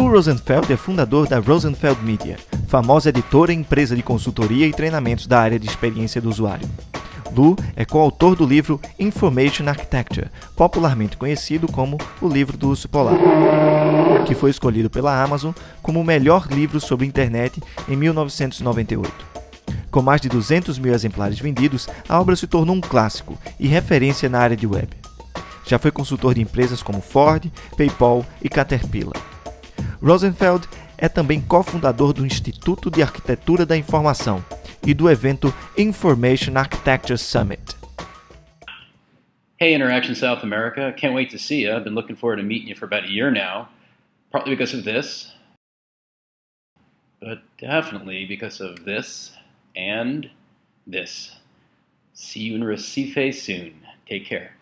Lou Rosenfeld é fundador da Rosenfeld Media, famosa editora e empresa de consultoria e treinamentos da área de experiência do usuário. Lou é coautor do livro Information Architecture, popularmente conhecido como o livro do urso polar, que foi escolhido pela Amazon como o melhor livro sobre internet em 1998. Com mais de 200 mil exemplares vendidos, a obra se tornou um clássico e referência na área de web. Já foi consultor de empresas como Ford, PayPal e Caterpillar. Rosenfeld é também cofundador do Instituto de Arquitetura da Informação e do evento Information Architecture Summit. Hey, Interaction South America. Can't wait to see you. I've been looking forward to meeting you for about a year now, partly because of this, but definitely because of this and this. See you in Recife soon. Take care.